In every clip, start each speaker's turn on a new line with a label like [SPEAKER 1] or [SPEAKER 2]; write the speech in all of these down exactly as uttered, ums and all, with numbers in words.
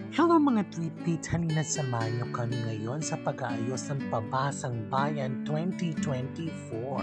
[SPEAKER 1] Hello mga tweetbeats! Halina samahan niyo kami ngayon sa pag-aayos ng Pabasang Bayan twenty twenty-four.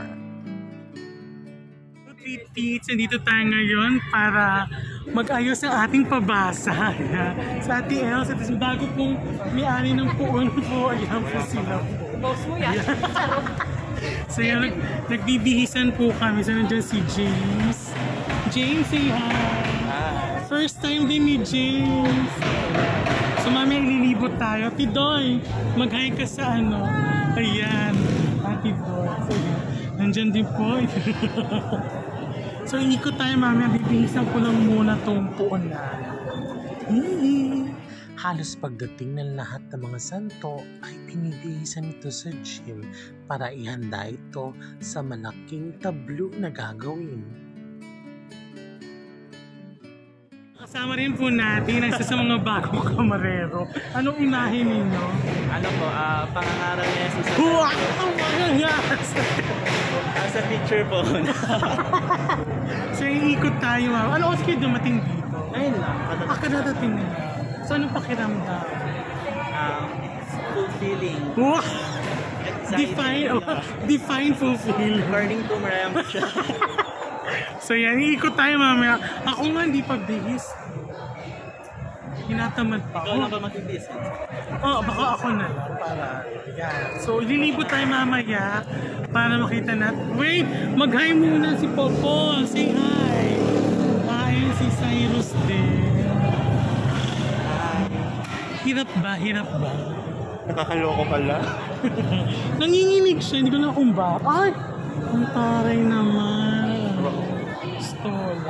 [SPEAKER 1] Tweetbeats, nandito tayo ngayon para mag-ayos ng ating pabasa. Sa Ate Elsa, tapos bago pong may-ari ng puon po, ayan po sila po.
[SPEAKER 2] Boss mo yan.
[SPEAKER 1] So yan, nag nagbibihisan po kami. So nandiyan si James. James, say hi! First time din ni James. So mamaya ililibot tayo. Tidoy, mag-hi ka sa ano. Ayan, Ate Doy. So nandyan din po. So iikot tayo mamaya. Bibihisan ko lang muna tong puon na. Hihi. Halos pagdating ng lahat ng mga santo ay binibihisan ito sa gym para ihanda ito sa malaking tablo na gagawin. Kasama rin po natin ang isa sa mga bagong kamarero. Anong imahe ninyo?
[SPEAKER 3] Ano po, ah, pangangaral niya si Sir.
[SPEAKER 1] Wow! Ang mga ngas!
[SPEAKER 3] Ah, sa picture po.
[SPEAKER 1] So iikot tayo. Ano oras kayo dumating dito?
[SPEAKER 3] Ayun lang.
[SPEAKER 1] Ah, kadadating na. So anong pakiramdam?
[SPEAKER 3] Um, it's fulfilling.
[SPEAKER 1] Wow!
[SPEAKER 3] Exciting
[SPEAKER 1] Define, oh,
[SPEAKER 3] lang.
[SPEAKER 1] define fulfill.
[SPEAKER 3] According to Mariam siya.
[SPEAKER 1] So yan, iikot tayo mamaya. Ako nga hindi pa bihis. Hinatamad pa
[SPEAKER 3] Ikaw
[SPEAKER 1] ako.
[SPEAKER 3] lang ba matibis?
[SPEAKER 1] Oo, baka ako na lang para yan. So ililibot tayo mamaya para makita natin. Wait! Mag-hi muna si Popol. Say hi! Ayun si Cyrus din. Hirap ba? Hirap ba?
[SPEAKER 3] Nakakaloko pala.
[SPEAKER 1] Nanginginig siya. Hindi ko na kung ba. Ay! Ang taray naman. Stola.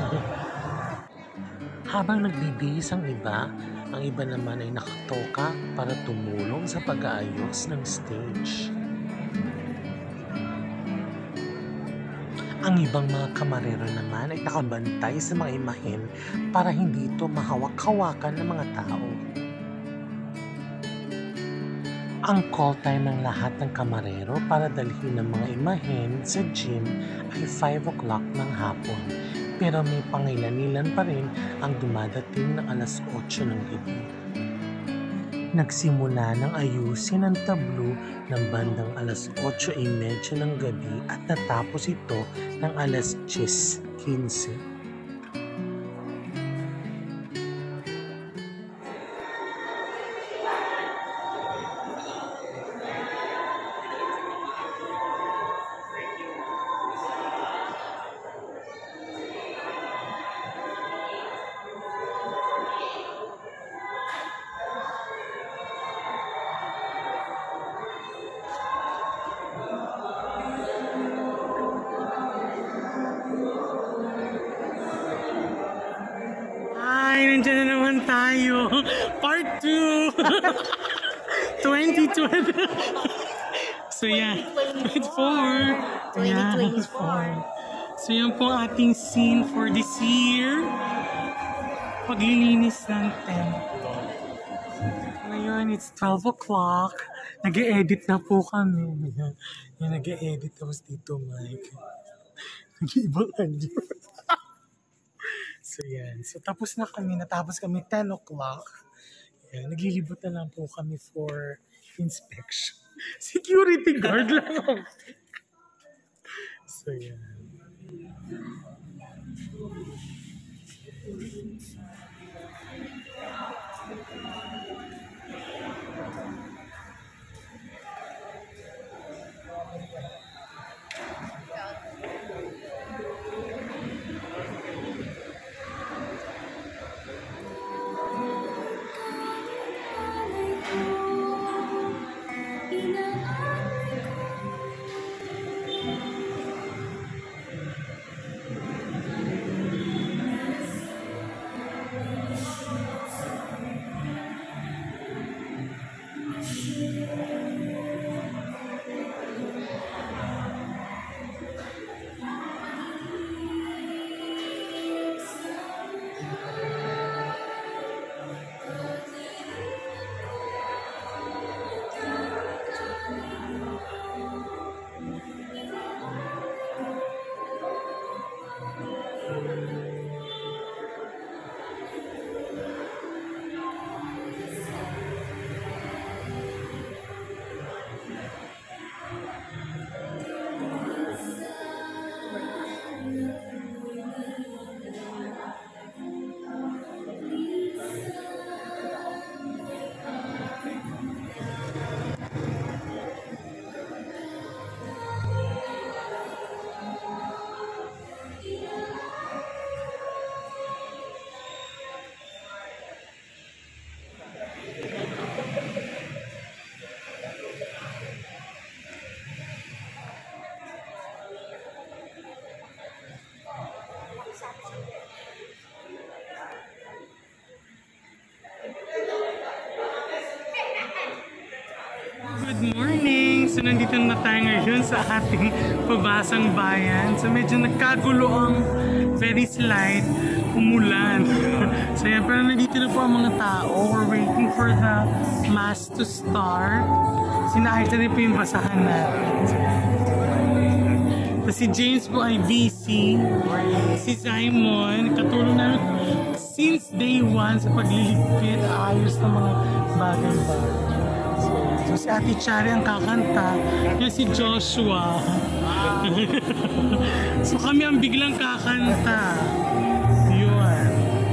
[SPEAKER 1] Habang nagbibihis ang iba, ang iba naman ay nakatoka para tumulong sa pag-aayos ng stage. Ang ibang mga kamarero naman ay nakabantay sa mga imahen para hindi ito mahawak-hawakan ng mga tao. Ang call time ng lahat ng kamarero para dalhin ng mga imahen sa gym ay five o'clock ng hapon. Pero may pangilan-ilan pa rin ang dumadating ng alas otso ng gabi. Nagsimula ng ayusin ang tablo ng bandang alas otso trenta ng gabi at natapos ito ng alas diyes quince. Ay, nandiyan na naman tayo. Part two. twenty twenty. So yeah, twenty-four.
[SPEAKER 2] twenty twenty-four.
[SPEAKER 1] So yan po ang ating scene for this year. Paglilinis ng templo. Ngayon, it's twelve o'clock. Nag-e-edit na po kami. Yan, nag-e-edit tapos dito, Mike. Nag-iibang anyo. So yan. So tapos na kami. Natapos kami ten o'clock. Yan. Naglilibot na lang po kami for inspection. Security guard lang. So yan. So nandito na tayo ngayon sa ating pabasang bayan. So medyo nagkagulo ang very slight umulan. So yan, pero nandito na po ang mga tao. We're waiting for the mass to start. Sinaayos na rin po yung basahan natin. So, si James po ay V C. Si Simon, katulong namin since day one sa pagliligpit, ayos ng mga bagay-bagay. So, so si Ate Chari ang kakanta. Yan si Joshua. So kami ang biglang kakanta. Yun.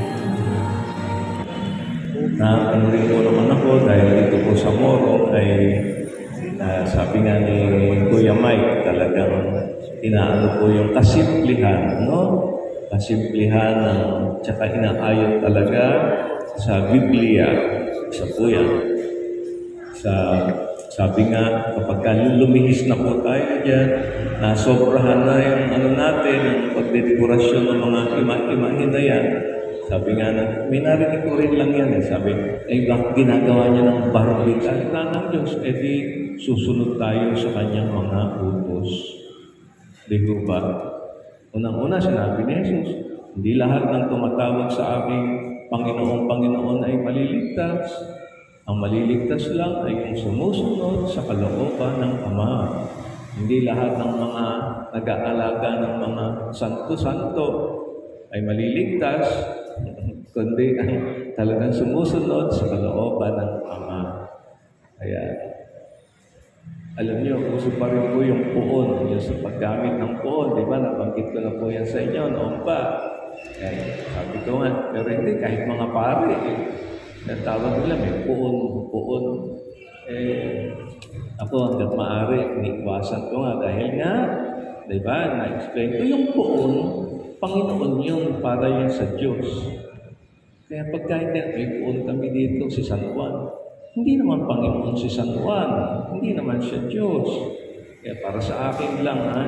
[SPEAKER 4] Na ano rin po naman ako dahil dito po sa Moro ay uh, sabi nga ni Kuya Mike, talagang inaano po yung kasimplihan, no? Kasimplihan ng tsaka inaayon talaga sa Biblia. Sa po yan. Sa, sabi nga, kapag lumihis na po tayo dyan, nasobrahan na yung ano natin, yung pagdedekorasyon ng mga ima-imahin na yan. Sabi nga na, may narinig ko rin lang yan eh. Sabi, ay bakit ginagawa niya ng barbit? Ay, na ng Diyos, eh di susunod tayo sa kanyang mga utos. Di ko ba? Unang-una, sinabi ni Jesus, hindi lahat ng tumatawag sa aking Panginoong Panginoon ay maliligtas. Ang maliligtas lang ay yung sumusunod sa kalooban ng Ama. Hindi lahat ng mga nag-aalaga ng mga santo-santo ay maliligtas, kundi ang talagang sumusunod sa kalooban ng Ama. Kaya, alam niyo, uso pa rin po yung puon, yung sa paggamit ng puon, di ba? Nabanggit ko na po yan sa inyo, noon pa. Eh, sabi ko nga, pero hindi, kahit mga pare, eh, natawag nila, may puon, puon. Eh, ako, hanggat maaari, iniiwasan ko nga, dahil nga, di ba, na-explain ko, yung puon, Panginoon yun, para yun sa Diyos. Kaya pagka may puon kami dito, si San Juan, hindi naman Panginoon si San Juan, hindi naman siya Diyos. Kaya para sa akin lang, ha,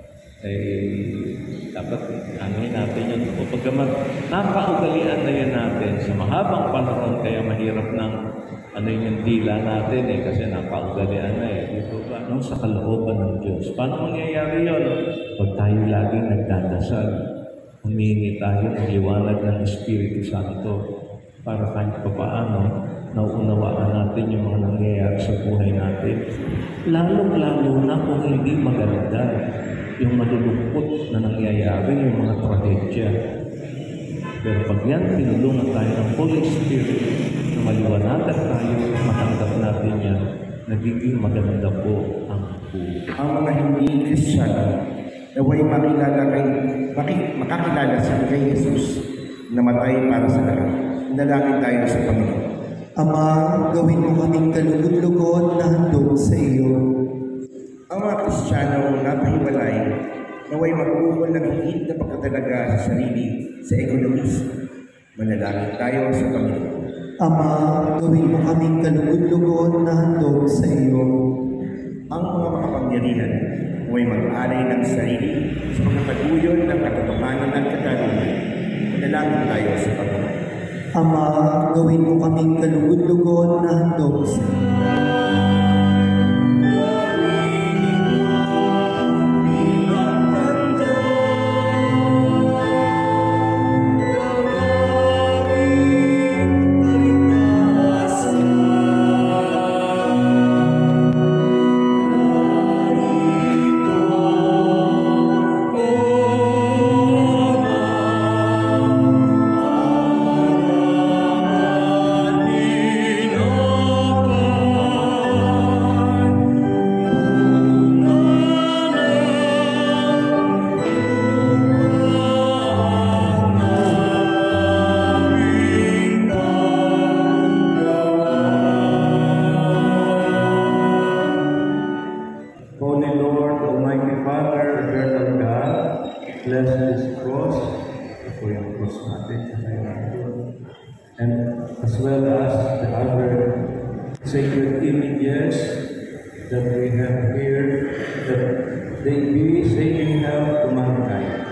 [SPEAKER 4] eh, dapat anuhin natin yun. O pagkamat, napaugalian na yan natin sa mahabang panahon, kaya mahirap ng ano yung dila natin eh, kasi napaugalian na eh. Dito ba? No, sa kalooban ng Diyos. Paano mangyayari yun? Pag tayo laging nagdadasal, humingi tayo ng liwanag ng Espiritu Santo para kahit pa paano, nauunawaan natin yung mga nangyayari sa buhay natin. Lalong-lalo na kung hindi maganda yung malulungkot na nangyayari, yung mga trahedya. Pero pag yan, tinulungan tayo ng Holy Spirit na maliwanagan tayo, matanggap natin yan, nagiging maganda po ang buhay.
[SPEAKER 5] Ang mga hindi Kristiyano naway makilala kay, maki, makakilala sa kay Jesus na matay para sa lahat. Nalangin tayo sa Panginoon.
[SPEAKER 6] Ama, gawin mo kaming kalugod-lugod na handog sa iyo.
[SPEAKER 5] Ang mga Kristiyano napahiwalay, naway mag-uukol ng higit na pagkatalaga sa sarili sa ekonomismo. Manalangin tayo sa Panginoon.
[SPEAKER 6] Ama, gawin mo kaming kalugod-lugod na handog sa iyo.
[SPEAKER 5] Ang mga makapangyarihan, naway mag-alay ng sarili sa pagkataguyod ng katotohanan at katarungan. Manalangin tayo sa Panginoon.
[SPEAKER 6] Ama, gawin mo kaming kalugod-lugod na handog sa iyo.
[SPEAKER 4] And as well as the other sacred images that we have here, that they be saving help to mankind.